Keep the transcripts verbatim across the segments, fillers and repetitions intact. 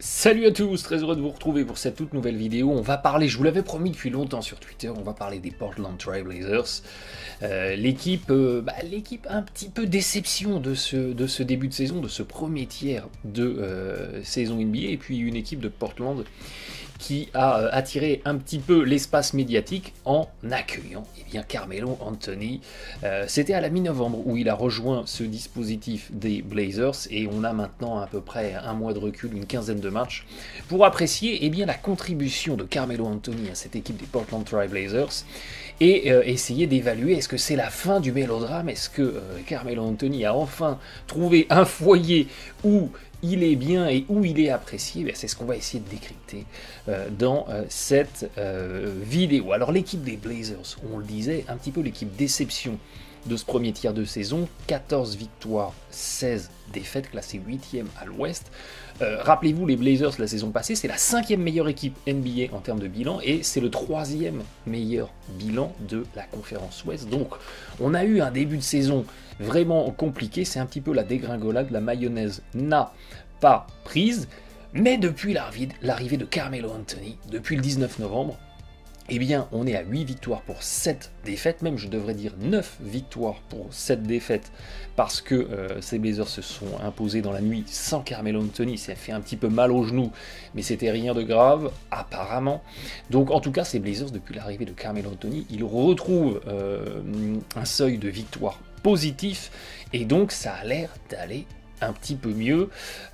Salut à tous, très heureux de vous retrouver pour cette toute nouvelle vidéo. On va parler, je vous l'avais promis depuis longtemps sur Twitter, on va parler des Portland Trail Blazers. Euh, l'équipe, euh, bah, l'équipe un petit peu déception de ce, de ce début de saison, de ce premier tiers de euh, saison N B A, et puis une équipe de Portland qui a euh, attiré un petit peu l'espace médiatique en accueillant eh bien, Carmelo Anthony. Euh, C'était à la mi-novembre où il a rejoint ce dispositif des Blazers et on a maintenant à peu près un mois de recul, une quinzaine de matchs, pour apprécier eh bien, la contribution de Carmelo Anthony à cette équipe des Portland Trail Blazers et euh, essayer d'évaluer est-ce que c'est la fin du mélodrame, est-ce que euh, Carmelo Anthony a enfin trouvé un foyer où il est bien et où il est apprécié. C'est ce qu'on va essayer de décrypter euh, dans euh, cette euh, vidéo. Alors l'équipe des Blazers, on le disait, un petit peu l'équipe déception de ce premier tiers de saison, quatorze victoires, seize défaites, classée huitième à l'ouest. Euh, Rappelez-vous, les Blazers la saison passée, c'est la cinquième meilleure équipe N B A en termes de bilan et c'est le troisième meilleur bilan de la conférence ouest. Donc on a eu un début de saison vraiment compliqué, c'est un petit peu la dégringolade, la mayonnaise n'a pas prise, mais depuis l'arrivée de Carmelo Anthony, depuis le dix-neuf novembre, eh bien, on est à huit victoires pour sept défaites, même je devrais dire neuf victoires pour sept défaites, parce que euh, ces Blazers se sont imposés dans la nuit sans Carmelo Anthony, ça fait un petit peu mal aux genoux, mais c'était rien de grave, apparemment. Donc en tout cas, ces Blazers, depuis l'arrivée de Carmelo Anthony, ils retrouvent euh, un seuil de victoire positif, et donc ça a l'air d'aller un petit peu mieux.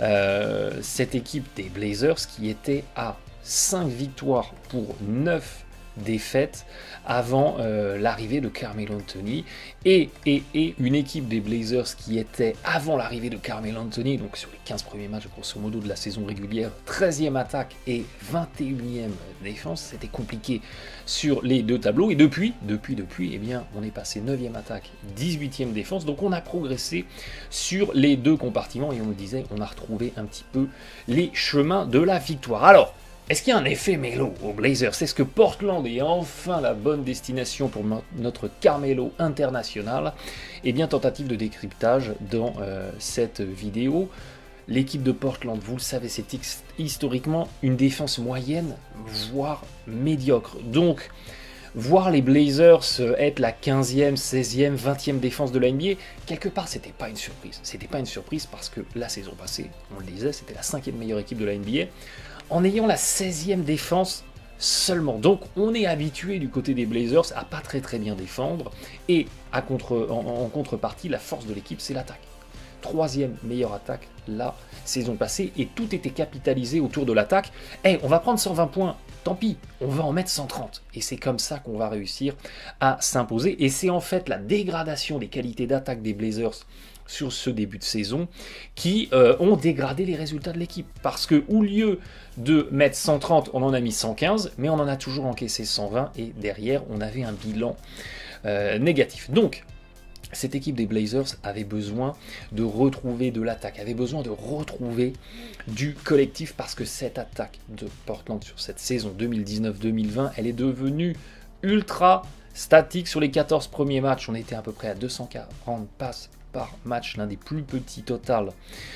Euh, cette équipe des Blazers qui était à cinq victoires pour neuf défaites avant euh, l'arrivée de Carmelo Anthony et, et, et une équipe des Blazers qui était avant l'arrivée de Carmelo Anthony, donc sur les quinze premiers matchs grosso modo de la saison régulière, treizième attaque et vingt et unième défense. C'était compliqué sur les deux tableaux et depuis, depuis, depuis, eh bien, on est passé neuvième attaque, dix-huitième défense, donc on a progressé sur les deux compartiments et on le disait, on a retrouvé un petit peu les chemins de la victoire. Alors, est-ce qu'il y a un effet Melo aux Blazers? Est-ce que Portland est enfin la bonne destination pour notre Carmelo international? Eh bien, tentative de décryptage dans euh, cette vidéo. L'équipe de Portland, vous le savez, c'est historiquement une défense moyenne, voire médiocre. Donc, voir les Blazers être la quinzième, seizième, vingtième défense de la N B A, quelque part, c'était pas une surprise. C'était pas une surprise parce que la saison passée, on le disait, c'était la cinquième meilleure équipe de la N B A. En ayant la seizième défense seulement. Donc on est habitué du côté des Blazers à pas très très bien défendre, et à contre, en, en contrepartie, la force de l'équipe, c'est l'attaque. Troisième meilleure attaque la saison passée, et tout était capitalisé autour de l'attaque. Hey, on va prendre cent vingt points, tant pis, on va en mettre cent trente. Et c'est comme ça qu'on va réussir à s'imposer. Et c'est en fait la dégradation des qualités d'attaque des Blazers sur ce début de saison qui euh, ont dégradé les résultats de l'équipe. Parce que au lieu de mettre cent trente, on en a mis cent quinze, mais on en a toujours encaissé cent vingt, et derrière, on avait un bilan euh, négatif. Donc, cette équipe des Blazers avait besoin de retrouver de l'attaque, avait besoin de retrouver du collectif, parce que cette attaque de Portland sur cette saison deux mille dix-neuf deux mille vingt, elle est devenue ultra statique. Sur les quatorze premiers matchs, on était à peu près à deux cent quarante passes par match, l'un des plus petits totals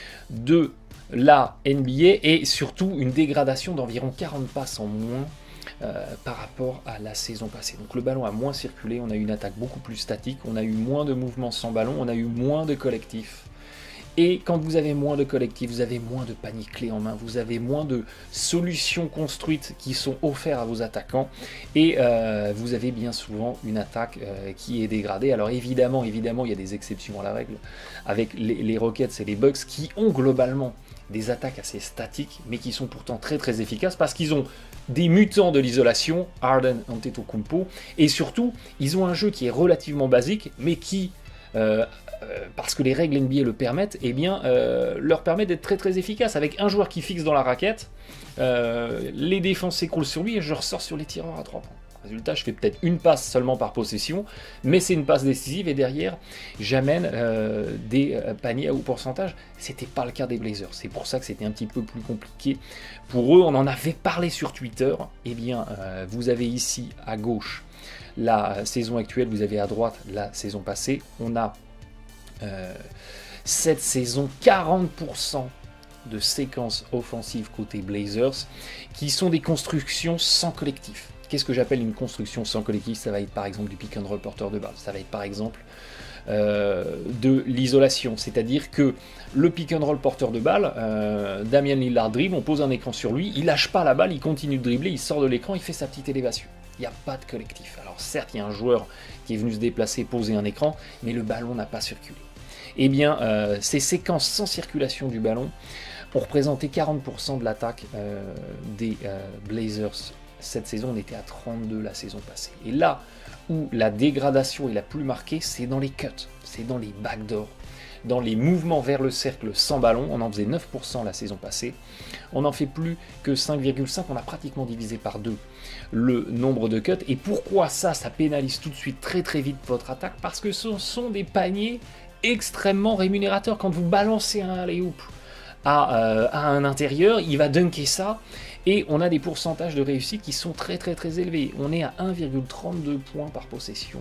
de la N B A, et surtout une dégradation d'environ quarante passes en moins euh, par rapport à la saison passée. Donc le ballon a moins circulé, on a eu une attaque beaucoup plus statique, on a eu moins de mouvements sans ballon, on a eu moins de collectifs. Et quand vous avez moins de collectifs, vous avez moins de paniers clés en main, vous avez moins de solutions construites qui sont offertes à vos attaquants, et euh, vous avez bien souvent une attaque euh, qui est dégradée. Alors évidemment, évidemment, il y a des exceptions à la règle, avec les, les Rockets et les Bucks qui ont globalement des attaques assez statiques, mais qui sont pourtant très très efficaces, parce qu'ils ont des mutants de l'isolation, Harden, Antetokounmpo, et surtout, ils ont un jeu qui est relativement basique, mais qui... Euh, Euh, parce que les règles N B A le permettent, eh bien, euh, leur permet d'être très très efficace. Avec un joueur qui fixe dans la raquette, euh, les défenses s'écroulent sur lui et je ressors sur les tireurs à trois points. Résultat, je fais peut-être une passe seulement par possession, mais c'est une passe décisive, et derrière, j'amène euh, des euh, paniers à haut pourcentage. C'était pas le cas des Blazers. C'est pour ça que c'était un petit peu plus compliqué pour eux. On en avait parlé sur Twitter. Eh bien, euh, vous avez ici à gauche la saison actuelle, vous avez à droite la saison passée. On a Euh, cette saison, quarante pour cent de séquences offensives côté Blazers qui sont des constructions sans collectif. Qu'est-ce que j'appelle une construction sans collectif? Ça va être par exemple du pick and roll porteur de balle, ça va être par exemple euh, de l'isolation, c'est-à-dire que le pick and roll porteur de balle, euh, Damian Lillard dribble, on pose un écran sur lui, il lâche pas la balle, il continue de dribbler, il sort de l'écran, il fait sa petite élévation. Il n'y a pas de collectif. Alors certes, il y a un joueur qui est venu se déplacer, poser un écran, mais le ballon n'a pas circulé. Eh bien, euh, ces séquences sans circulation du ballon ont représenté quarante pour cent de l'attaque euh, des euh, Blazers cette saison. On était à trente-deux la saison passée. Et là où la dégradation est la plus marquée, c'est dans les cuts, c'est dans les backdoors, dans les mouvements vers le cercle sans ballon. On en faisait neuf pour cent la saison passée. On n'en fait plus que cinq virgule cinq. On a pratiquement divisé par deux le nombre de cuts. Et pourquoi ça, ça pénalise tout de suite très très vite votre attaque? Parce que ce sont des paniers extrêmement rémunérateurs. Quand vous balancez un alley-oop à, euh, à un intérieur, il va dunker ça. Et on a des pourcentages de réussite qui sont très très très élevés. On est à un virgule trente-deux points par possession.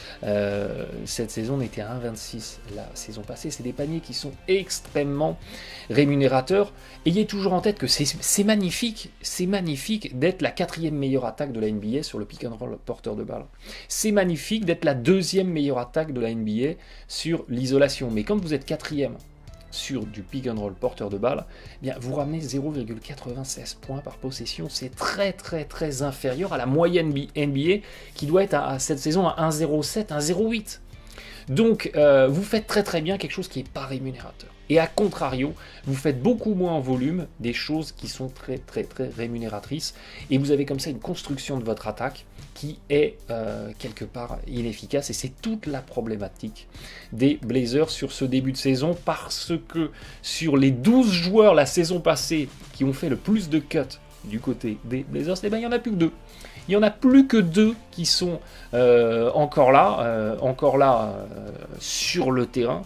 Euh, cette saison, on était à un virgule vingt-six la saison passée. C'est des paniers qui sont extrêmement rémunérateurs. Ayez toujours en tête que c'est magnifique, c'est magnifique d'être la quatrième meilleure attaque de la N B A sur le pick and roll porteur de balle. C'est magnifique d'être la deuxième meilleure attaque de la N B A sur l'isolation. Mais quand vous êtes quatrième sur du pick and roll porteur de balle, eh bien vous ramenez zéro virgule quatre-vingt-seize points par possession. C'est très très très inférieur à la moyenne N B A qui doit être à, à cette saison à un virgule zéro sept, un virgule zéro huit. Donc euh, vous faites très très bien quelque chose qui n'est pas rémunérateur. Et à contrario, vous faites beaucoup moins en volume des choses qui sont très très très rémunératrices. Et vous avez comme ça une construction de votre attaque qui est euh, quelque part inefficace. Et c'est toute la problématique des Blazers sur ce début de saison, parce que sur les douze joueurs la saison passée qui ont fait le plus de cuts du côté des Blazers, eh ben, il n'y en a plus que deux. Il n'y en a plus que deux qui sont euh, encore là, euh, encore là euh, sur le terrain.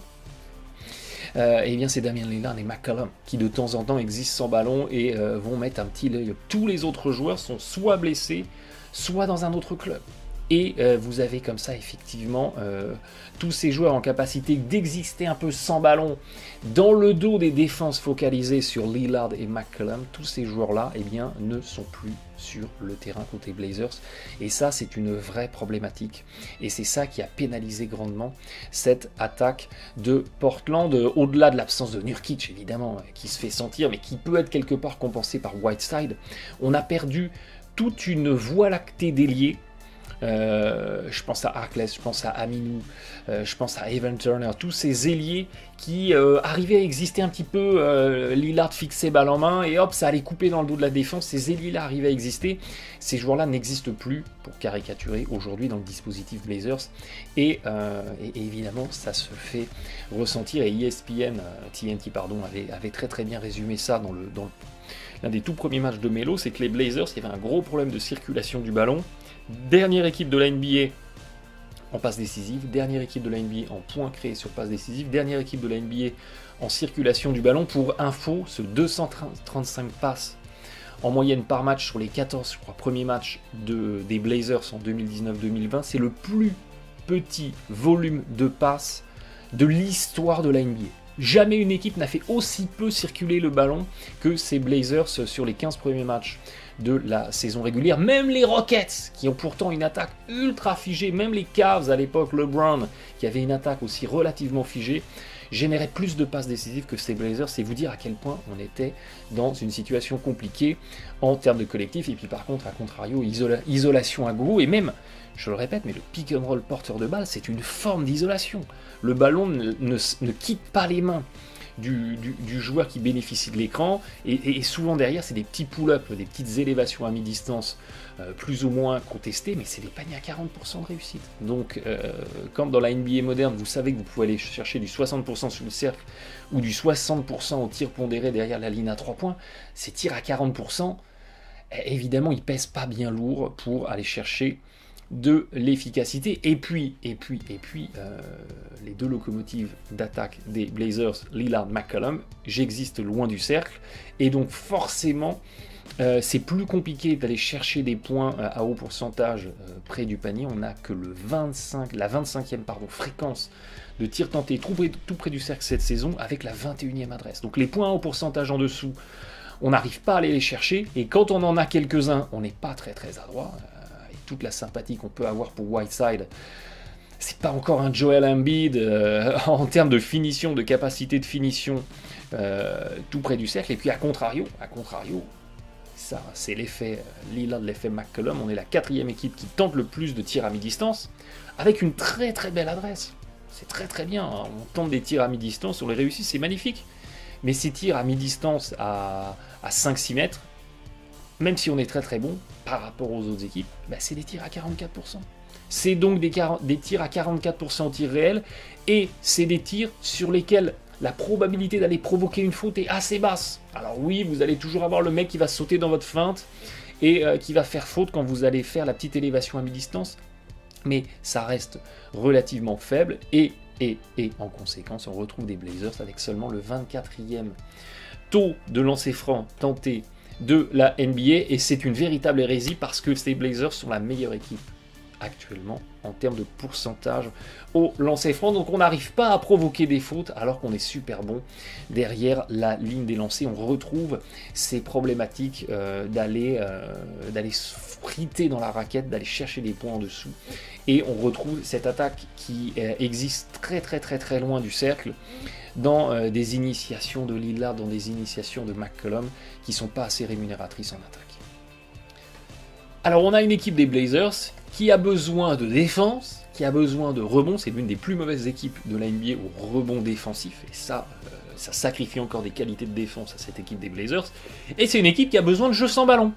Euh, et bien c'est Damian Lillard et McCollum qui de temps en temps existent sans ballon et euh, vont mettre un petit œil. Tous les autres joueurs sont soit blessés, soit dans un autre club. Et euh, vous avez comme ça effectivement euh, tous ces joueurs en capacité d'exister un peu sans ballon dans le dos des défenses focalisées sur Lillard et McCollum. Tous ces joueurs-là eh bien, ne sont plus sur le terrain côté Blazers. Et ça, c'est une vraie problématique. Et c'est ça qui a pénalisé grandement cette attaque de Portland, au-delà de l'absence de Nurkic, évidemment, qui se fait sentir, mais qui peut être quelque part compensé par Whiteside. On a perdu toute une voie lactée d'ailier. Euh, je pense à Harkless, je pense à Aminou, euh, je pense à Evan Turner, tous ces ailiers qui euh, arrivaient à exister un petit peu, euh, Lillard fixait balle en main et hop, ça allait couper dans le dos de la défense. Ces ailiers-là arrivaient à exister. Ces joueurs-là n'existent plus, pour caricaturer, aujourd'hui dans le dispositif Blazers. Et, euh, et, et évidemment, ça se fait ressentir. Et E S P N, euh, T N T pardon, avait, avait très très bien résumé ça dans le dans le, l'un des tout premiers matchs de Melo, c'est que les Blazers, il y avait un gros problème de circulation du ballon. Dernière équipe de la N B A en passe décisive, dernière équipe de la N B A en points créés sur passe décisive, dernière équipe de la N B A en circulation du ballon. Pour info, ce deux cent trente-cinq passes en moyenne par match sur les quatorze je crois, premiers matchs de, des Blazers en deux mille dix-neuf deux mille vingt, c'est le plus petit volume de passes de l'histoire de la N B A. Jamais une équipe n'a fait aussi peu circuler le ballon que ces Blazers sur les quinze premiers matchs de la saison régulière. Même les Rockets, qui ont pourtant une attaque ultra figée, même les Cavs à l'époque, LeBron, qui avait une attaque aussi relativement figée, généraient plus de passes décisives que ces Blazers. C'est vous dire à quel point on était dans une situation compliquée en termes de collectif. Et puis par contre, à contrario, isola isolation à gogo, et même, je le répète, mais le pick and roll porteur de balle, c'est une forme d'isolation. Le ballon ne, ne, ne quitte pas les mains Du, du, du joueur qui bénéficie de l'écran, et, et, et souvent derrière c'est des petits pull-ups, des petites élévations à mi-distance euh, plus ou moins contestées, mais c'est des paniers à quarante pour cent de réussite. Donc euh, quand dans la N B A moderne vous savez que vous pouvez aller chercher du soixante pour cent sur le cercle ou du soixante pour cent au tir pondéré derrière la ligne à trois points, ces tirs à quarante pour cent, évidemment ils pèsent pas bien lourd pour aller chercher de l'efficacité. Et puis, et puis, et puis, euh, les deux locomotives d'attaque des Blazers, Lillard, McCollum, j'existe loin du cercle, et donc forcément, Euh, c'est plus compliqué d'aller chercher des points euh, à haut pourcentage euh, près du panier. On n'a que le vingt-cinq, la vingt-cinquième pardon, fréquence de tir tenté tout près, tout près du cercle cette saison avec la vingt et unième adresse. Donc les points à haut pourcentage en dessous, on n'arrive pas à aller les chercher. Et quand on en a quelques-uns, on n'est pas très très adroit. Euh, avec toute la sympathie qu'on peut avoir pour Whiteside, c'est pas encore un Joel Embiid euh, en termes de finition, de capacité de finition euh, tout près du cercle. Et puis à contrario, à contrario, ça c'est l'effet Lillard, l'effet McCollum. On est la quatrième équipe qui tente le plus de tirs à mi-distance avec une très très belle adresse. C'est très très bien, hein. On tente des tirs à mi-distance, on les réussit, c'est magnifique. Mais ces tirs à mi-distance à, à cinq six mètres, même si on est très très bon par rapport aux autres équipes, bah, c'est des tirs à quarante-quatre pour cent. C'est donc des, des tirs à quarante-quatre pour cent en tir réel, et c'est des tirs sur lesquels la probabilité d'aller provoquer une faute est assez basse. Alors oui, vous allez toujours avoir le mec qui va sauter dans votre feinte et euh, qui va faire faute quand vous allez faire la petite élévation à mi-distance, mais ça reste relativement faible, et, et, et en conséquence, on retrouve des Blazers avec seulement le vingt-quatrième taux de lancer franc tenté de la N B A, et c'est une véritable hérésie parce que ces Blazers sont la meilleure équipe actuellement en termes de pourcentage au lancer franc, donc on n'arrive pas à provoquer des fautes alors qu'on est super bon derrière la ligne des lancers. On retrouve ces problématiques euh, d'aller euh, d'aller se friter dans la raquette, d'aller chercher des points en dessous, et on retrouve cette attaque qui euh, existe très très très très loin du cercle dans euh, des initiations de Lillard, dans des initiations de McCollum qui sont pas assez rémunératrices en attaque. Alors on a une équipe des Blazers qui a besoin de défense, qui a besoin de rebond. C'est l'une des plus mauvaises équipes de la N B A au rebond défensif, et ça, euh, ça sacrifie encore des qualités de défense à cette équipe des Blazers. Et c'est une équipe qui a besoin de jeu sans ballon.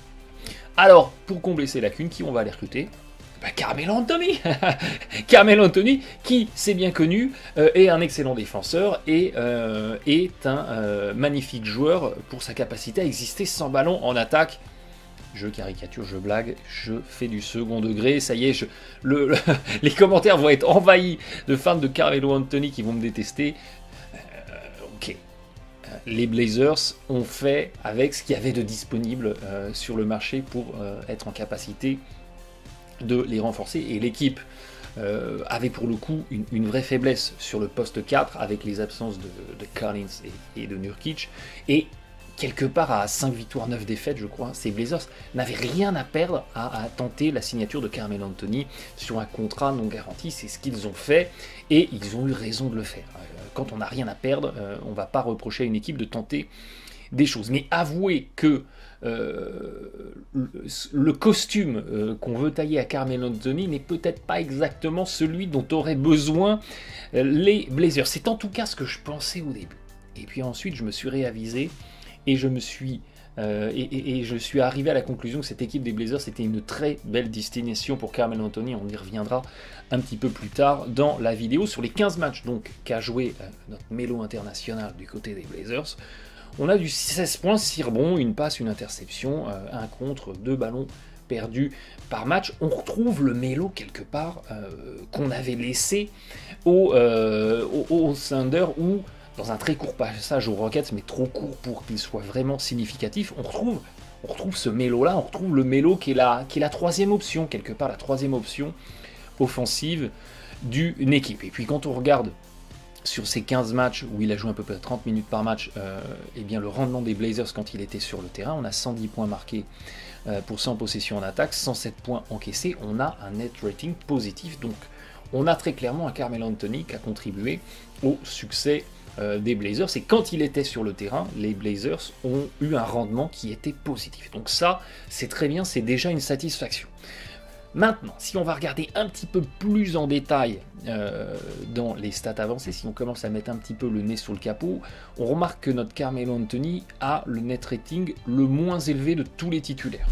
Alors, pour combler ces lacunes, qui on va aller recruter? Bah, Carmelo Anthony Carmelo Anthony, qui, c'est bien connu, euh, est un excellent défenseur et euh, est un euh, magnifique joueur pour sa capacité à exister sans ballon en attaque. Je caricature, je blague, je fais du second degré, ça y est, je, le, le, les commentaires vont être envahis de fans de Carmelo Anthony qui vont me détester. Euh, ok, les Blazers ont fait avec ce qu'il y avait de disponible euh, sur le marché pour euh, être en capacité de les renforcer, et l'équipe euh, avait pour le coup une, une vraie faiblesse sur le poste quatre avec les absences de, de Collins et, et de Nurkic, et quelque part à cinq victoires, neuf défaites, je crois, ces Blazers n'avaient rien à perdre à, à tenter la signature de Carmelo Anthony sur un contrat non garanti. C'est ce qu'ils ont fait, et ils ont eu raison de le faire. Quand on n'a rien à perdre, on ne va pas reprocher à une équipe de tenter des choses. Mais avouez que euh, le costume euh, qu'on veut tailler à Carmelo Anthony n'est peut-être pas exactement celui dont auraient besoin euh, les Blazers. C'est en tout cas ce que je pensais au début. Et puis ensuite, je me suis réavisé, et je me suis euh, et, et, et je suis arrivé à la conclusion que cette équipe des Blazers c'était une très belle destination pour Carmelo Anthony. On y reviendra un petit peu plus tard dans la vidéo. Sur les quinze matchs donc qu'a joué euh, notre Melo international du côté des Blazers, on a du seize points, six rebonds, une passe, une interception, euh, un contre, deux ballons perdus par match. On retrouve le Melo quelque part euh, qu'on avait laissé au, euh, au, au Thunder, où dans un très court passage aux Rockets, mais trop court pour qu'il soit vraiment significatif, on retrouve, on retrouve ce Melo-là, on retrouve le Melo qui est, la, qui est la troisième option, quelque part la troisième option offensive d'une équipe. Et puis quand on regarde sur ces quinze matchs, où il a joué à peu près trente minutes par match, euh, eh bien le rendement des Blazers quand il était sur le terrain, on a cent dix points marqués euh, pour cent possessions en attaque, cent sept points encaissés, on a un net rating positif, donc on a très clairement un Carmelo Anthony qui a contribué au succès Euh, des Blazers, et quand il était sur le terrain, les Blazers ont eu un rendement qui était positif. Donc ça, c'est très bien, c'est déjà une satisfaction. Maintenant, si on va regarder un petit peu plus en détail euh, dans les stats avancées, si on commence à mettre un petit peu le nez sur le capot, on remarque que notre Carmelo Anthony a le net rating le moins élevé de tous les titulaires.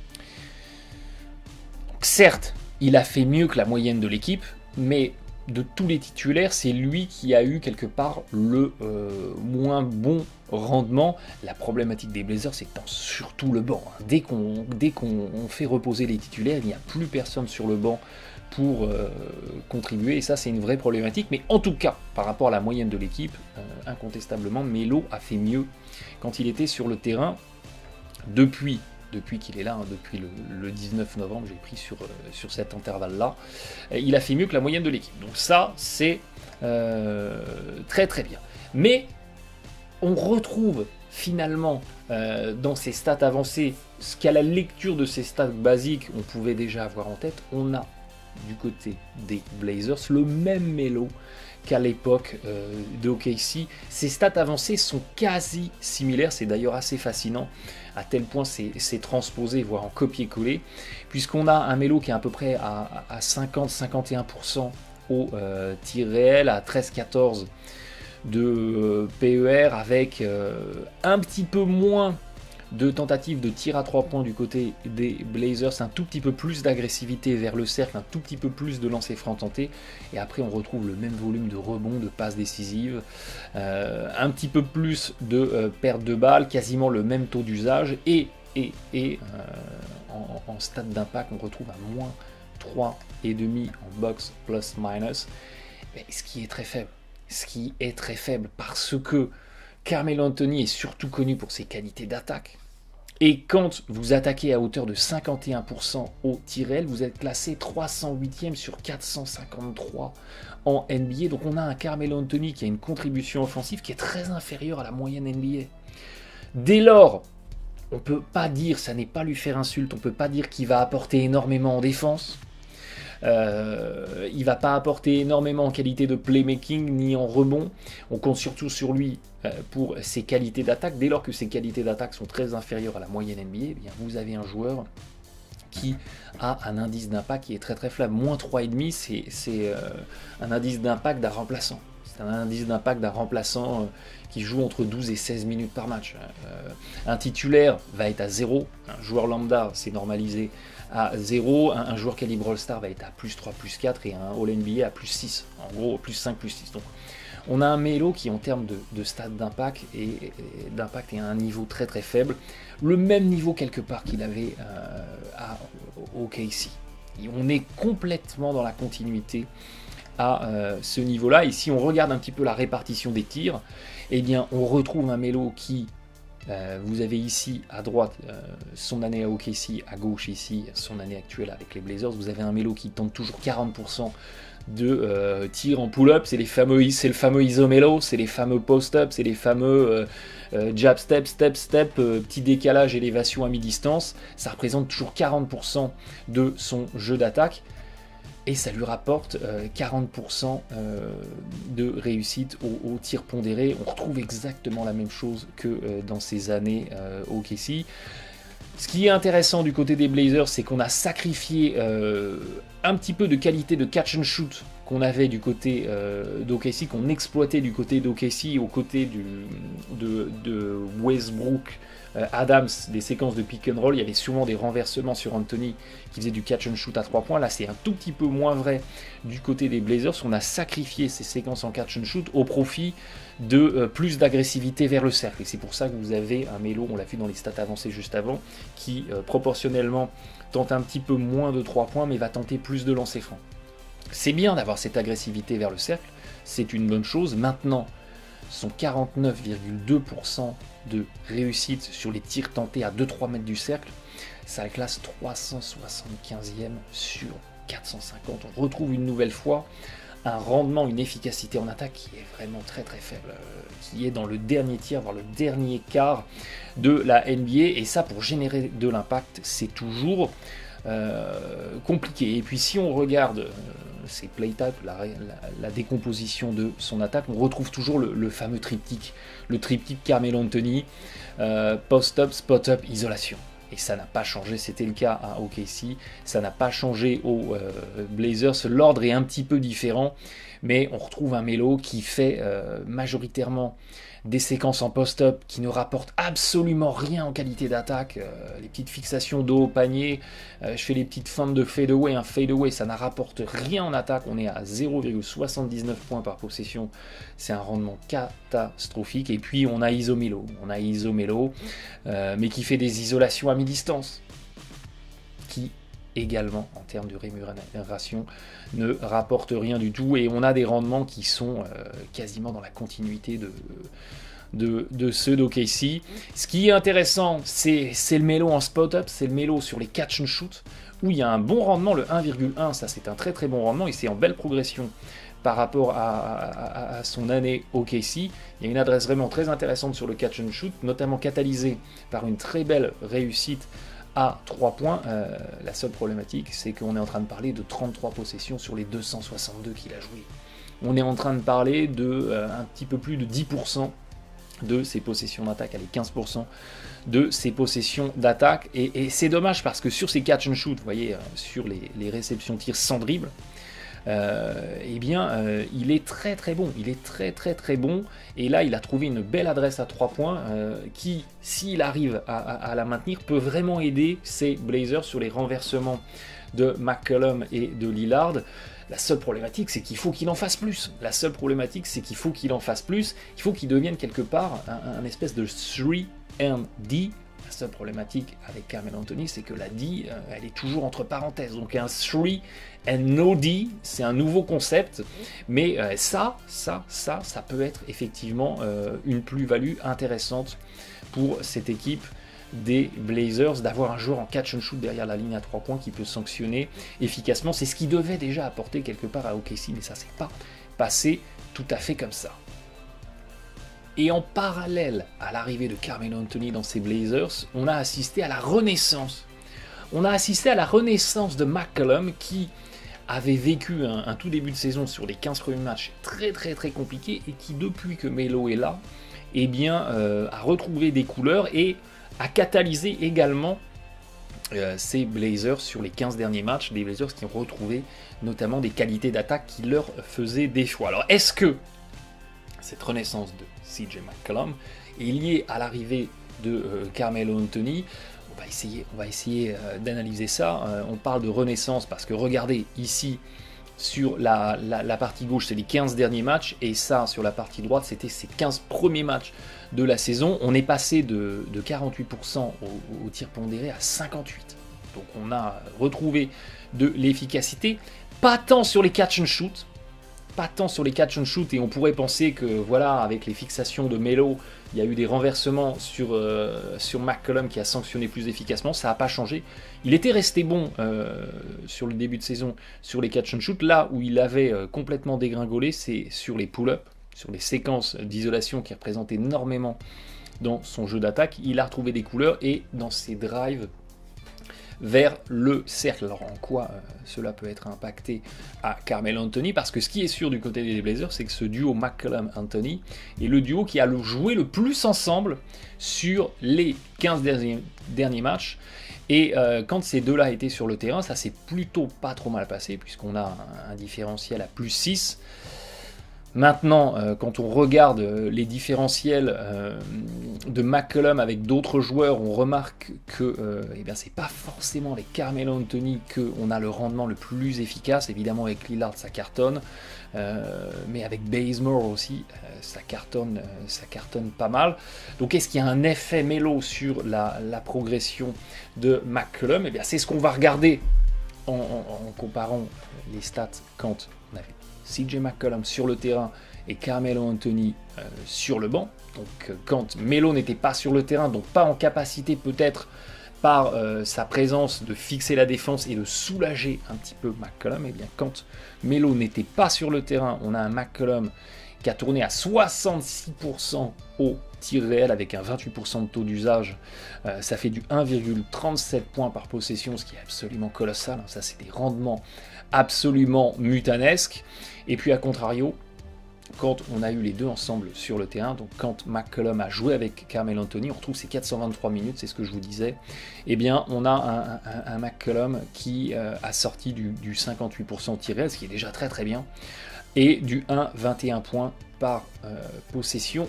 Donc certes, il a fait mieux que la moyenne de l'équipe, mais de tous les titulaires, c'est lui qui a eu quelque part le euh, moins bon rendement. La problématique des Blazers, c'est que dans surtout le banc, hein, dès qu'on dès qu'on fait reposer les titulaires, il n'y a plus personne sur le banc pour euh, contribuer, et ça c'est une vraie problématique. Mais en tout cas, par rapport à la moyenne de l'équipe, euh, incontestablement, Melo a fait mieux quand il était sur le terrain depuis, depuis qu'il est là, hein, depuis le, le dix-neuf novembre, j'ai pris sur, euh, sur cet intervalle-là, il a fait mieux que la moyenne de l'équipe. Donc ça, c'est euh, très très bien. Mais on retrouve finalement euh, dans ces stats avancées, ce qu'à la lecture de ces stats basiques, on pouvait déjà avoir en tête. On a du côté des Blazers le même mélo qu'à l'époque euh, de O K C. Ces stats avancées sont quasi similaires, c'est d'ailleurs assez fascinant à tel point c'est transposé, voire en copier-coller, puisqu'on a un mélo qui est à peu près à, à cinquante à cinquante et un pour cent au euh, tir réel, à treize à quatorze de euh, P E R, avec euh, un petit peu moins de tentatives de tir à trois points du côté des Blazers, un tout petit peu plus d'agressivité vers le cercle, un tout petit peu plus de lancers francs tentés, et après on retrouve le même volume de rebonds, de passes décisives, euh, un petit peu plus de euh, perte de balles, quasiment le même taux d'usage, et, et, et euh, en, en stade d'impact on retrouve un moins trois virgule cinq en box plus minus, mais ce qui est très faible, ce qui est très faible parce que Carmelo Anthony est surtout connu pour ses qualités d'attaque. Et quand vous attaquez à hauteur de cinquante et un pour cent au tir réel, vous êtes classé trois cent huitième sur quatre cent cinquante-trois en N B A. Donc on a un Carmelo Anthony qui a une contribution offensive qui est très inférieure à la moyenne N B A. Dès lors, on ne peut pas dire, ça n'est pas lui faire insulte, on ne peut pas dire qu'il va apporter énormément en défense. Euh, il va pas apporter énormément en qualité de playmaking ni en rebond. On compte surtout sur lui euh, pour ses qualités d'attaque. Dès lors que ses qualités d'attaque sont très inférieures à la moyenne N B A, eh bien vous avez un joueur qui a un indice d'impact qui est très très faible. Moins trois virgule cinq, c'est euh, un indice d'impact d'un remplaçant. C'est un indice d'impact d'un remplaçant euh, qui joue entre douze et seize minutes par match. Euh, un titulaire va être à zéro. Un joueur lambda, c'est normalisé à zéro, un, un joueur calibre All-Star va être à plus trois, plus quatre, et un All-N B A à plus six, en gros plus cinq, plus six. Donc on a un Melo qui en termes de, de stade d'impact et, et d'impact est à un niveau très très faible, le même niveau quelque part qu'il avait euh, à O K C. Et on est complètement dans la continuité à euh, ce niveau-là, et si on regarde un petit peu la répartition des tirs, eh bien on retrouve un Melo qui Euh, vous avez ici à droite euh, son année à O K C, à gauche ici son année actuelle avec les Blazers. Vous avez un Melo qui tente toujours quarante pour cent de euh, tirs en pull-up. C'est les fameux, c'est le fameux I S O Melo, c'est les fameux post-up, c'est les fameux euh, euh, jab step, step, step, euh, petit décalage, élévation à mi-distance. Ça représente toujours quarante pour cent de son jeu d'attaque. Et ça lui rapporte euh, quarante pour cent euh, de réussite au, au tir pondéré. On retrouve exactement la même chose que euh, dans ces années euh, O K C. Ce qui est intéressant du côté des Blazers, c'est qu'on a sacrifié euh, un petit peu de qualité de catch and shoot qu'on avait du côté euh, d'O K C, qu'on exploitait du côté d'O K C, aux côtés du, de, de Westbrook, euh, Adams, des séquences de pick and roll. Il y avait souvent des renversements sur Anthony qui faisait du catch and shoot à trois points. Là, c'est un tout petit peu moins vrai du côté des Blazers. On a sacrifié ces séquences en catch and shoot au profit de euh, plus d'agressivité vers le cercle. Et c'est pour ça que vous avez un Melo, on l'a vu dans les stats avancées juste avant, qui euh, proportionnellement tente un petit peu moins de trois points, mais va tenter plus de lancers francs. C'est bien d'avoir cette agressivité vers le cercle, c'est une bonne chose. Maintenant, son quarante-neuf virgule deux pour cent de réussite sur les tirs tentés à deux à trois mètres du cercle, ça le classe trois cent soixante-quinzième sur quatre cent cinquante. On retrouve une nouvelle fois un rendement, une efficacité en attaque qui est vraiment très très faible, euh, qui est dans le dernier tiers, voire le dernier quart de la N B A, et ça, pour générer de l'impact, c'est toujours euh, compliqué. Et puis si on regarde euh, ses play types, la, la, la décomposition de son attaque, on retrouve toujours le, le fameux triptyque, le triptyque Carmelo Anthony, euh, post-up, spot-up, isolation. Et ça n'a pas changé, c'était le cas à O K C, ça n'a pas changé aux euh, Blazers. L'ordre est un petit peu différent, mais on retrouve un Melo qui fait euh, majoritairement des séquences en post-up qui ne rapportent absolument rien en qualité d'attaque. Euh, les petites fixations dos au panier, euh, je fais les petites feintes de fade-away, un fade-away, ça ne rapporte rien en attaque. On est à zéro virgule soixante-dix-neuf points par possession, c'est un rendement catastrophique. Et puis on a I S O Melo, on a I S O Melo, euh, mais qui fait des isolations à mi-distance, qui également en termes de rémunération ne rapporte rien du tout, et on a des rendements qui sont euh, quasiment dans la continuité de, de, de ceux d'O K C. Ce qui est intéressant, c'est le mélo en spot-up, c'est le mélo sur les catch and shoot, où il y a un bon rendement, le un virgule un, ça c'est un très très bon rendement, et c'est en belle progression par rapport à, à, à son année O K C. Il y a une adresse vraiment très intéressante sur le catch and shoot, notamment catalysée par une très belle réussite à trois points. Euh, la seule problématique, c'est qu'on est en train de parler de trente-trois possessions sur les deux cent soixante-deux qu'il a joué. On est en train de parler de euh, un petit peu plus de dix pour cent de ses possessions d'attaque, allez, quinze pour cent de ses possessions d'attaque, et, et c'est dommage parce que sur ces catch and shoot, vous voyez, euh, sur les, les réceptions tirs sans dribble, euh, eh bien, euh, il est très très bon, il est très très très bon, et là il a trouvé une belle adresse à trois points euh, qui, s'il arrive à, à, à la maintenir, peut vraiment aider ces Blazers sur les renversements de McCollum et de Lillard. La seule problématique, c'est qu'il faut qu'il en fasse plus. La seule problématique, c'est qu'il faut qu'il en fasse plus. Il faut qu'il devienne quelque part un, un espèce de trois and D. La seule problématique avec Carmelo Anthony, c'est que la D, euh, elle est toujours entre parenthèses. Donc un trois and no D, c'est un nouveau concept. Mais euh, ça, ça, ça, ça peut être effectivement euh, une plus-value intéressante pour cette équipe des Blazers, d'avoir un joueur en catch and shoot derrière la ligne à trois points qui peut sanctionner efficacement. C'est ce qui devait déjà apporter quelque part à O K C, mais ça s'est pas passé tout à fait comme ça. Et en parallèle à l'arrivée de Carmelo Anthony dans ces Blazers, on a assisté à la renaissance. On a assisté à la renaissance de McCollum, qui avait vécu un, un tout début de saison sur les quinze premiers matchs très très très compliqué, et qui depuis que Melo est là, eh bien, euh, a retrouvé des couleurs et a catalysé également euh, ces Blazers sur les quinze derniers matchs, des Blazers qui ont retrouvé notamment des qualités d'attaque qui leur faisaient défaut. Alors est-ce que cette renaissance de C J McCollum est liée à l'arrivée de euh, Carmelo Anthony? On va essayer, on va essayer euh, d'analyser ça. Euh, on parle de renaissance parce que regardez ici, sur la, la, la partie gauche, c'est les quinze derniers matchs, et ça, sur la partie droite, c'était ces quinze premiers matchs de la saison. On est passé de, de quarante-huit pour cent au, au tir pondéré à cinquante-huit. Donc on a retrouvé de l'efficacité, pas tant sur les catch and shoot, pas tant sur les catch and shoot, et on pourrait penser que, voilà, avec les fixations de Melo, il y a eu des renversements sur, euh, sur McCollum qui a sanctionné plus efficacement. Ça n'a pas changé. Il était resté bon euh, sur le début de saison sur les catch and shoot. Là où il avait euh, complètement dégringolé, c'est sur les pull-ups, sur les séquences d'isolation qui représentent énormément dans son jeu d'attaque. Il a retrouvé des couleurs, et dans ses drives vers le cercle. Alors en quoi euh, cela peut être impacté à Carmelo Anthony? Parce que ce qui est sûr du côté des Blazers, c'est que ce duo McCollum-Anthony est le duo qui a le joué le plus ensemble sur les quinze derniers, derniers matchs. Et euh, quand ces deux-là étaient sur le terrain, ça s'est plutôt pas trop mal passé, puisqu'on a un, un différentiel à plus six. Maintenant, euh, quand on regarde euh, les différentiels euh, de McCollum avec d'autres joueurs, on remarque que euh, eh bien, c'est pas forcément avec Carmelo Anthony qu'on a le rendement le plus efficace. Évidemment, avec Lillard, ça cartonne, euh, mais avec Bazemore aussi, euh, ça cartonne, euh, ça cartonne pas mal. Donc, est-ce qu'il y a un effet Melo sur la, la progression de McCollum? Eh bien, c'est ce qu'on va regarder en, en, en comparant les stats quand on avait C J McCollum sur le terrain et Carmelo Anthony euh, sur le banc. Donc euh, quand Melo n'était pas sur le terrain, donc pas en capacité peut-être par euh, sa présence de fixer la défense et de soulager un petit peu McCollum, et bien quand Melo n'était pas sur le terrain, on a un McCollum qui a tourné à soixante-six pour cent au tir réel avec un vingt-huit pour cent de taux d'usage. Euh, ça fait du un virgule trente-sept points par possession, ce qui est absolument colossal. Ça, c'est des rendements absolument mutanesques. Et puis, à contrario, quand on a eu les deux ensemble sur le terrain, donc quand McCollum a joué avec Carmelo Anthony, on retrouve ces quatre cent vingt-trois minutes, c'est ce que je vous disais, eh bien, on a un, un, un McCollum qui euh, a sorti du, du cinquante-huit pour cent au tir réel, ce qui est déjà très très bien, et du un virgule vingt et un points par euh, possession.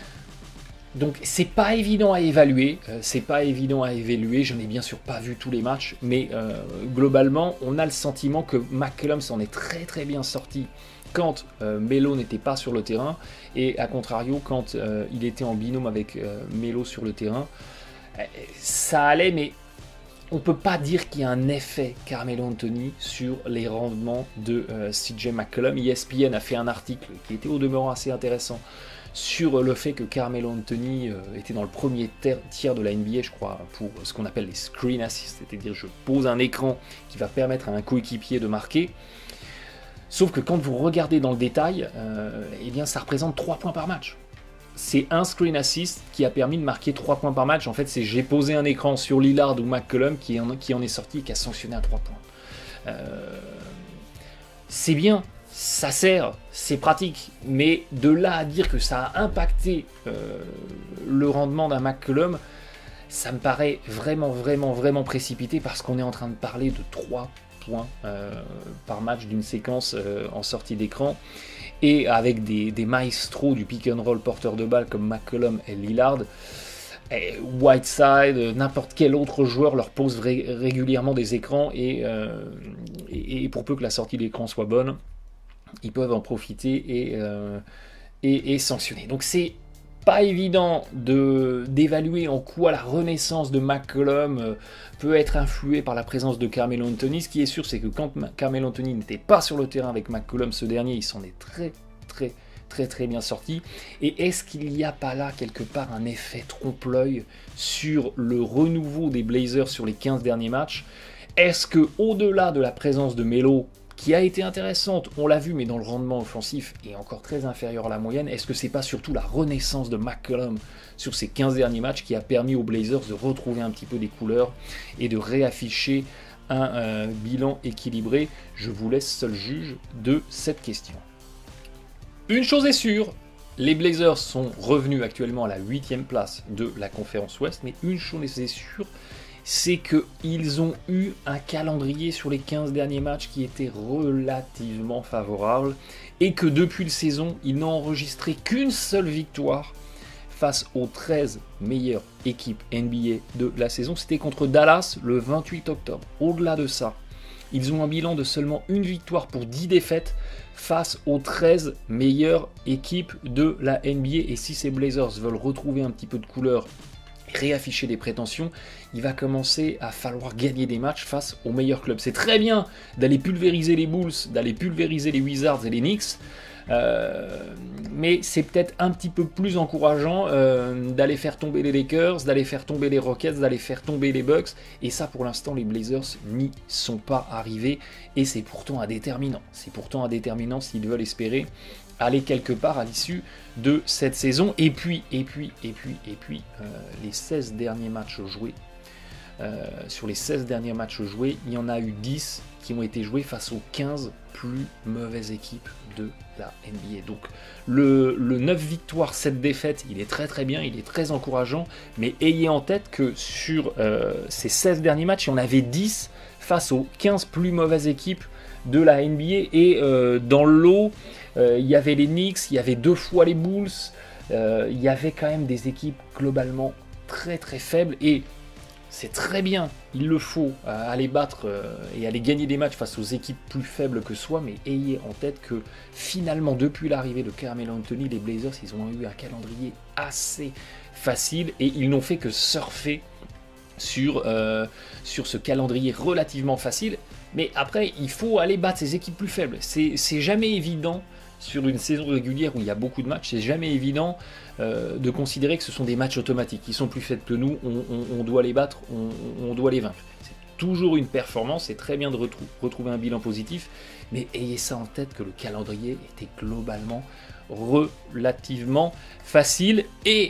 Donc c'est pas évident à évaluer, euh, c'est pas évident à évaluer, je n'ai bien sûr pas vu tous les matchs, mais euh, globalement on a le sentiment que McCollum s'en est très très bien sorti quand euh, Melo n'était pas sur le terrain, et à contrario quand euh, il était en binôme avec euh, Melo sur le terrain, euh, ça allait, mais on peut pas dire qu'il y a un effet Carmelo Anthony sur les rendements de euh, C J McCollum. E S P N a fait un article qui était au demeurant assez intéressant sur le fait que Carmelo Anthony euh, était dans le premier tiers de la N B A, je crois, pour ce qu'on appelle les screen assists, c'est-à-dire je pose un écran qui va permettre à un coéquipier de marquer. Sauf que quand vous regardez dans le détail, euh, eh bien ça représente trois points par match. C'est un screen assist qui a permis de marquer trois points par match. En fait, c'est j'ai posé un écran sur Lillard ou McCollum qui en, qui en est sorti et qui a sanctionné à trois points. Euh, c'est bien, ça sert, c'est pratique, mais de là à dire que ça a impacté euh, le rendement d'un McCollum, ça me paraît vraiment, vraiment, vraiment précipité parce qu'on est en train de parler de trois points euh, par match d'une séquence euh, en sortie d'écran. Et avec des, des maestros du pick and roll porteur de balle comme McCollum et Lillard, et Whiteside, n'importe quel autre joueur leur pose ré régulièrement des écrans et, euh, et, et pour peu que la sortie d'écran soit bonne, ils peuvent en profiter et, euh, et, et sanctionner. Donc c'est pas évident d'évaluer en quoi la renaissance de McCollum euh, peut être influée par la présence de Carmelo Anthony. Ce qui est sûr, c'est que quand Carmelo Anthony n'était pas sur le terrain avec McCollum, ce dernier, il s'en est très très très très bien sorti. Et est-ce qu'il n'y a pas là quelque part un effet trompe-l'œil sur le renouveau des Blazers sur les quinze derniers matchs? Est-ce que au-delà de la présence de Melo, qui a été intéressante, on l'a vu, mais dans le rendement offensif est encore très inférieur à la moyenne, est-ce que c'est pas surtout la renaissance de McCollum sur ces quinze derniers matchs qui a permis aux Blazers de retrouver un petit peu des couleurs et de réafficher un euh, bilan équilibré? Je vous laisse seul juge de cette question. Une chose est sûre, les Blazers sont revenus actuellement à la huitième place de la conférence Ouest, mais une chose est sûre, c'est qu'ils ont eu un calendrier sur les quinze derniers matchs qui était relativement favorable et que depuis la saison, ils n'ont enregistré qu'une seule victoire face aux treize meilleures équipes N B A de la saison. C'était contre Dallas le vingt-huit octobre. Au-delà de ça, ils ont un bilan de seulement une victoire pour dix défaites face aux treize meilleures équipes de la N B A. Et si ces Blazers veulent retrouver un petit peu de couleur, réafficher des prétentions, il va commencer à falloir gagner des matchs face aux meilleurs clubs. C'est très bien d'aller pulvériser les Bulls, d'aller pulvériser les Wizards et les Knicks, euh, mais c'est peut-être un petit peu plus encourageant euh, d'aller faire tomber les Lakers, d'aller faire tomber les Rockets, d'aller faire tomber les Bucks, et ça pour l'instant les Blazers n'y sont pas arrivés, et c'est pourtant un déterminant. C'est pourtant un déterminant s'ils veulent espérer aller quelque part à l'issue de cette saison. Et puis, et puis, et puis, et puis, euh, les seize derniers matchs joués, euh, sur les seize derniers matchs joués, il y en a eu dix qui ont été joués face aux quinze plus mauvaises équipes de la N B A. Donc, le, le neuf victoires, sept défaites, il est très très bien, il est très encourageant, mais ayez en tête que sur euh, ces seize derniers matchs, il y en avait dix face aux quinze plus mauvaises équipes de la N B A, et euh, dans le lot, euh, il y avait les Knicks, il y avait deux fois les Bulls, euh, il y avait quand même des équipes globalement très très faibles, et c'est très bien, il le faut, euh, aller battre euh, et aller gagner des matchs face aux équipes plus faibles que soi, mais ayez en tête que finalement, depuis l'arrivée de Carmelo Anthony, les Blazers, ils ont eu un calendrier assez facile, et ils n'ont fait que surfer sur, euh, sur ce calendrier relativement facile. Mais après, il faut aller battre ces équipes plus faibles. C'est jamais évident sur une saison régulière où il y a beaucoup de matchs, c'est jamais évident euh, de considérer que ce sont des matchs automatiques. Ils sont plus faibles que nous, on, on, on doit les battre, on, on doit les vaincre. C'est toujours une performance, c'est très bien de retrou retrouver un bilan positif, mais ayez ça en tête que le calendrier était globalement relativement facile, et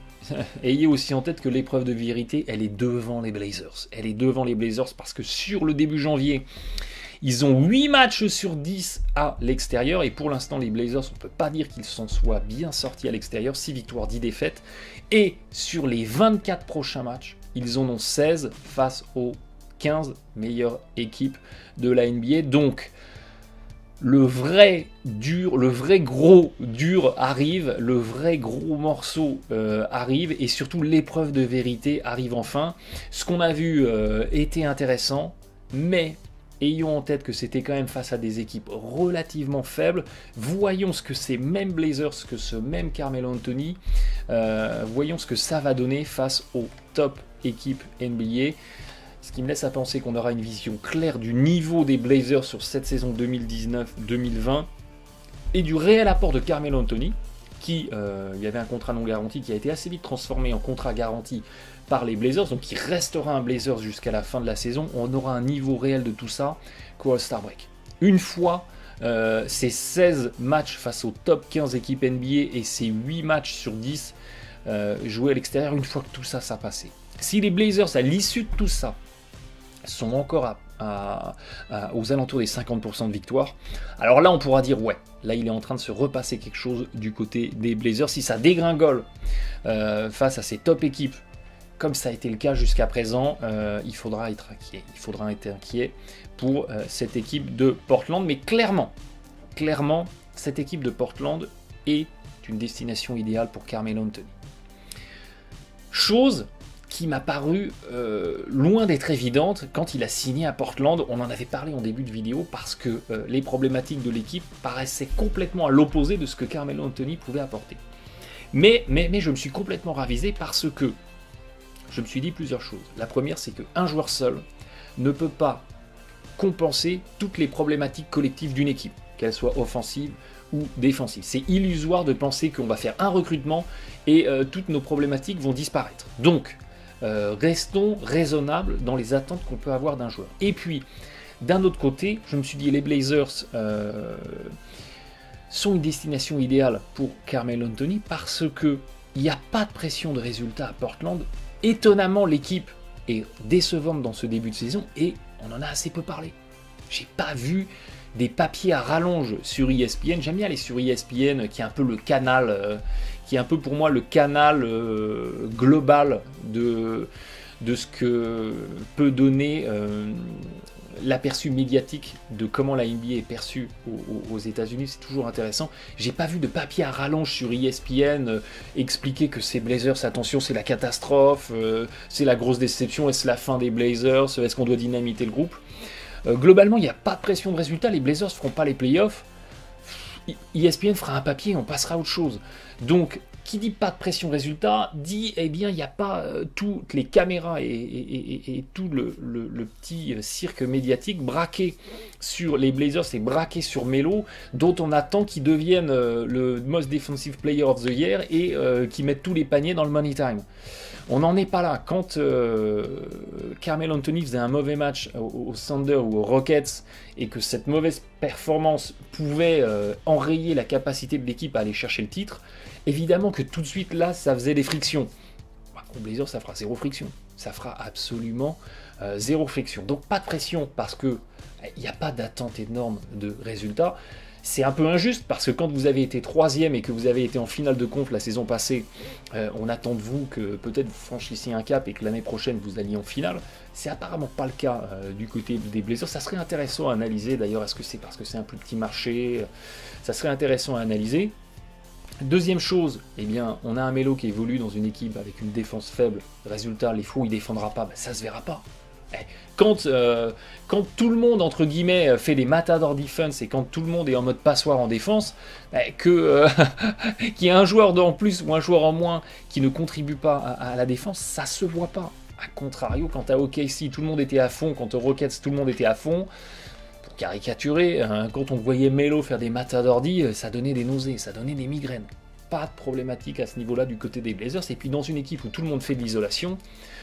ayez aussi en tête que l'épreuve de vérité, elle est devant les Blazers. Elle est devant les Blazers parce que sur le début janvier, ils ont huit matchs sur dix à l'extérieur. Et pour l'instant, les Blazers, on ne peut pas dire qu'ils s'en soient bien sortis à l'extérieur. six victoires, dix défaites. Et sur les vingt-quatre prochains matchs, ils en ont seize face aux quinze meilleures équipes de la N B A. Donc, le vrai dur, le vrai gros dur arrive, le vrai gros morceau euh, arrive, et surtout l'épreuve de vérité arrive enfin. Ce qu'on a vu euh, était intéressant, mais ayons en tête que c'était quand même face à des équipes relativement faibles. Voyons ce que ces mêmes Blazers, que ce même Carmelo Anthony, euh, voyons ce que ça va donner face aux top équipes N B A. Ce qui me laisse à penser qu'on aura une vision claire du niveau des Blazers sur cette saison deux mille dix-neuf deux mille vingt et du réel apport de Carmelo Anthony, qui, euh, il y avait un contrat non garanti qui a été assez vite transformé en contrat garanti par les Blazers, donc il restera un Blazers jusqu'à la fin de la saison. On aura un niveau réel de tout ça qu'au All-Star Break. Une fois euh, ces seize matchs face aux top quinze équipes N B A et ces huit matchs sur dix euh, joués à l'extérieur, une fois que tout ça s'est passé. Si les Blazers, à l'issue de tout ça, sont encore à, à, à, aux alentours des cinquante pour cent de victoire, alors là on pourra dire ouais, là il est en train de se repasser quelque chose du côté des Blazers. Si ça dégringole euh, face à ces top équipes, comme ça a été le cas jusqu'à présent, euh, il faudra être inquiet. Il faudra être inquiet pour euh, cette équipe de Portland, mais clairement, clairement, cette équipe de Portland est une destination idéale pour Carmelo Anthony. Chose qui m'a paru euh, loin d'être évidente quand il a signé à Portland. On en avait parlé en début de vidéo parce que euh, les problématiques de l'équipe paraissaient complètement à l'opposé de ce que Carmelo Anthony pouvait apporter. Mais, mais, mais je me suis complètement ravisé parce que je me suis dit plusieurs choses. La première, c'est qu'un joueur seul ne peut pas compenser toutes les problématiques collectives d'une équipe, qu'elle soit offensive ou défensive. C'est illusoire de penser qu'on va faire un recrutement et euh, toutes nos problématiques vont disparaître. Donc, Euh, restons raisonnables dans les attentes qu'on peut avoir d'un joueur. Et puis, d'un autre côté, je me suis dit, les Blazers euh, sont une destination idéale pour Carmelo Anthony parce qu'il n'y a pas de pression de résultat à Portland. Étonnamment, l'équipe est décevante dans ce début de saison et on en a assez peu parlé. J'ai pas vu des papiers à rallonge sur E S P N. J'aime bien aller sur E S P N, qui est un peu le canal, euh, qui est un peu pour moi le canal euh, global de, de ce que peut donner euh, l'aperçu médiatique de comment la N B A est perçue aux, aux États-Unis. C'est toujours intéressant. J'ai pas vu de papier à rallonge sur E S P N euh, expliquer que ces Blazers, attention, c'est la catastrophe, euh, c'est la grosse déception, est-ce la fin des Blazers, est-ce qu'on doit dynamiter le groupe? Euh, globalement, il n'y a pas de pression de résultat, les Blazers ne feront pas les playoffs, E S P N fera un papier et on passera à autre chose. Donc, qui dit pas de pression de résultat, dit, eh bien, il n'y a pas euh, toutes les caméras et, et, et, et tout le, le, le petit cirque médiatique braqué sur les Blazers et braqué sur Melo, dont on attend qu'il devienne euh, le Most Defensive Player of the Year et euh, qu'il mette tous les paniers dans le Money Time. On n'en est pas là. Quand euh, Carmelo Anthony faisait un mauvais match au, au Thunder ou aux Rockets et que cette mauvaise performance pouvait euh, enrayer la capacité de l'équipe à aller chercher le titre, évidemment que tout de suite là, ça faisait des frictions. Bah, au Blazers, ça fera zéro friction. Ça fera absolument euh, zéro friction. Donc pas de pression parce que il n'y a pas d'attente énorme de résultats. C'est un peu injuste parce que quand vous avez été troisième et que vous avez été en finale de conf la saison passée, euh, on attend de vous que peut-être vous franchissiez un cap et que l'année prochaine vous alliez en finale. C'est apparemment pas le cas euh, du côté des Blazers. Ça serait intéressant à analyser d'ailleurs. Est-ce que c'est parce que c'est un plus petit marché? Ça serait intéressant à analyser. Deuxième chose, eh bien, on a un Melo qui évolue dans une équipe avec une défense faible. Résultat, les fous, il défendra pas, ben, ça se verra pas. Quand, euh, quand tout le monde, entre guillemets, fait des matador defense et quand tout le monde est en mode passoire en défense, ben, que euh, qu'il y ait un joueur en plus ou un joueur en moins qui ne contribue pas à, à la défense, ça se voit pas. A contrario, quand à O K C, tout le monde était à fond, quand aux Rockets, tout le monde était à fond, pour caricaturer, hein, quand on voyait Melo faire des matadordi, ça donnait des nausées, ça donnait des migraines. Pas de problématique à ce niveau-là du côté des Blazers. Et puis dans une équipe où tout le monde fait de l'isolation,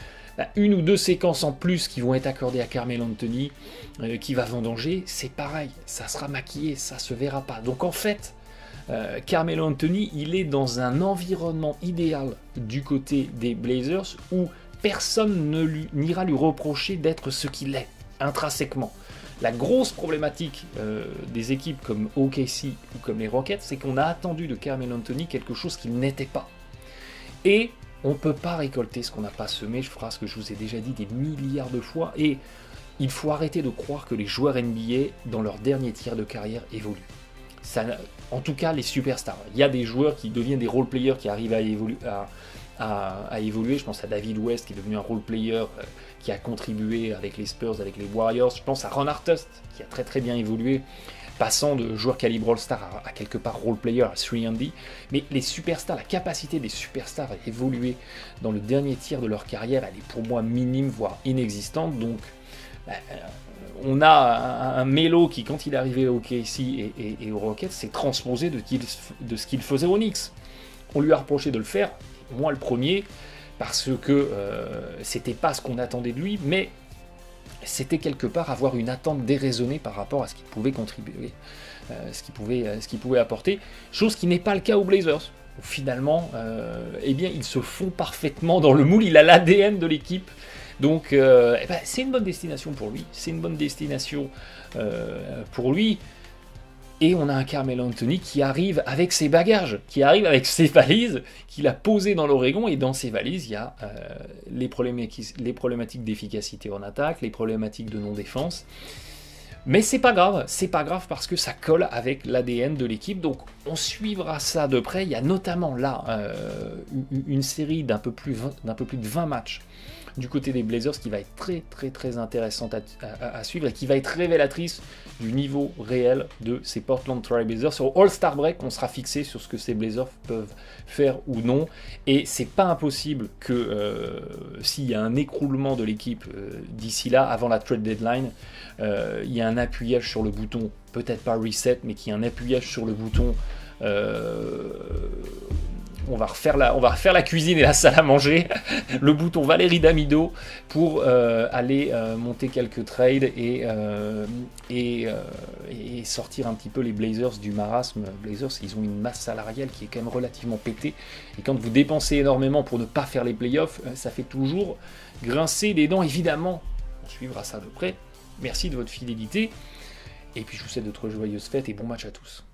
une ou deux séquences en plus qui vont être accordées à Carmelo Anthony, euh, qui va vendanger, c'est pareil, ça sera maquillé, ça se verra pas. Donc en fait, euh, Carmelo Anthony, il est dans un environnement idéal du côté des Blazers où personne ne lui, n'ira lui reprocher d'être ce qu'il est, intrinsèquement. La grosse problématique euh, des équipes comme O K C ou comme les Rockets, c'est qu'on a attendu de Carmelo Anthony quelque chose qu'il n'était pas. Et on ne peut pas récolter ce qu'on n'a pas semé, je ferai ce que je vous ai déjà dit des milliards de fois, et il faut arrêter de croire que les joueurs N B A, dans leur dernier tiers de carrière, évoluent. Ça, en tout cas, les superstars. Il y a des joueurs qui deviennent des role-players, qui arrivent à, évolu à, à, à évoluer. Je pense à David West, qui est devenu un role-player, euh, qui a contribué avec les Spurs, avec les Warriors. Je pense à Ron Artest, qui a très très bien évolué, passant de joueur calibre All-Star à, à quelque part role-player à trois and D. Mais les superstars, la capacité des superstars à évoluer dans le dernier tiers de leur carrière, elle est pour moi minime, voire inexistante. Donc, bah, on a un, un Melo qui, quand il est arrivé au O K C et, et, et au Rockets, s'est transposé de, de ce qu'il faisait au Knicks. On lui a reproché de le faire, moi le premier, parce que euh, c'était pas ce qu'on attendait de lui, mais c'était quelque part avoir une attente déraisonnée par rapport à ce qu'il pouvait contribuer, euh, ce qu'il pouvait, euh, ce qu'il pouvait apporter, chose qui n'est pas le cas aux Blazers. Où finalement, euh, eh bien, ils se font parfaitement dans le moule, il a l'A D N de l'équipe, donc euh, eh ben, c'est une bonne destination pour lui, c'est une bonne destination euh, pour lui. Et on a un Carmelo Anthony qui arrive avec ses bagages, qui arrive avec ses valises, qu'il a posées dans l'Oregon, et dans ses valises, il y a euh, les problématiques, les problématiques d'efficacité en attaque, les problématiques de non-défense. Mais c'est pas grave, c'est pas grave parce que ça colle avec l'A D N de l'équipe, donc on suivra ça de près. Il y a notamment là euh, une série d'un peu, plus d'un peu plus de vingt matchs du côté des Blazers qui va être très très très intéressante à, à, à suivre et qui va être révélatrice du niveau réel de ces Portland Trail Blazers. Sur All-Star Break, on sera fixé sur ce que ces Blazers peuvent faire ou non, et c'est pas impossible que euh, s'il y a un écroulement de l'équipe euh, d'ici là, avant la trade deadline, euh, il y a un appuyage sur le bouton, peut-être pas reset, mais qu'il y a un appuyage sur le bouton. Euh, On va, refaire la, on va refaire la cuisine et la salle à manger, le bouton Valérie Damido pour euh, aller euh, monter quelques trades et, euh, et, euh, et sortir un petit peu les Blazers du marasme. Blazers, ils ont une masse salariale qui est quand même relativement pétée, et quand vous dépensez énormément pour ne pas faire les playoffs, ça fait toujours grincer les dents. Évidemment, on suivra ça de près. Merci de votre fidélité, et puis je vous souhaite de très joyeuses fêtes et bon match à tous.